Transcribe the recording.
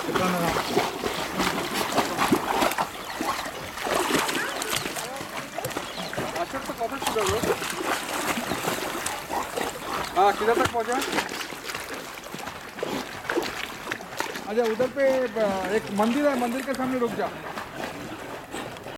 अशोक तो कौन सा लो? हाँ किधर तक पहुँचा? अच्छा उधर पे एक मंदिर है, मंदिर के सामने रुक जा।